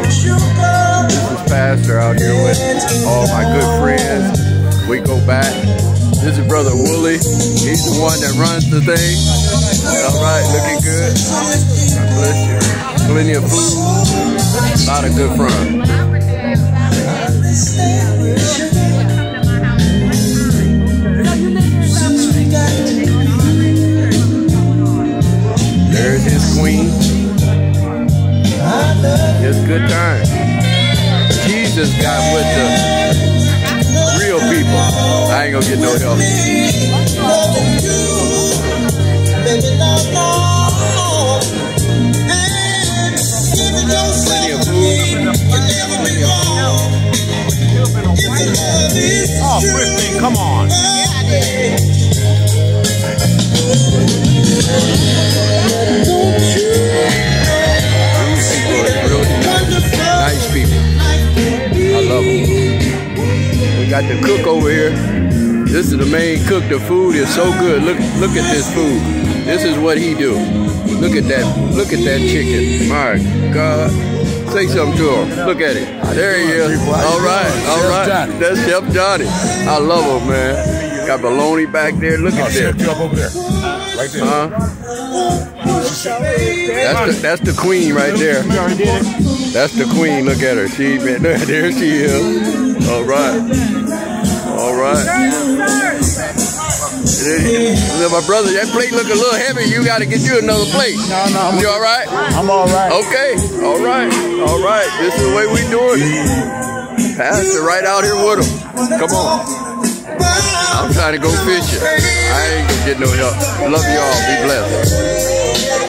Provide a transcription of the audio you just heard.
This is Pastor out here with all my good friends. We go back. This is Brother Wooly. He's the one that runs the thing. All right, looking good. God bless you. Plenty of food. A lot of good fun. There's his queen. It's good time. Jesus got with the real people. I ain't gonna get no help. Plenty of food. Oh, Christine, come on. Nice people. I love them. We got the cook over here. This is the main cook. The food is so good. Look at this food. This is what he do. Look at that. Look at that chicken. My God. Say something to him. Look at it. There he is. All right. All right. That's Chef Johnny. I love him, man. Got bologna back there. Look at that. Right there. That's the queen right there. That's the queen. Look at her. She, man, there she is. All right. All right. My brother, that plate look a little heavy. You got to get you another plate. No. You all right? I'm all right. Okay. All right. All right. This is the way we doing it. Pastor right out here with him. Come on. I'm trying to go fishing. I ain't gonna get no help. Love y'all. Be blessed.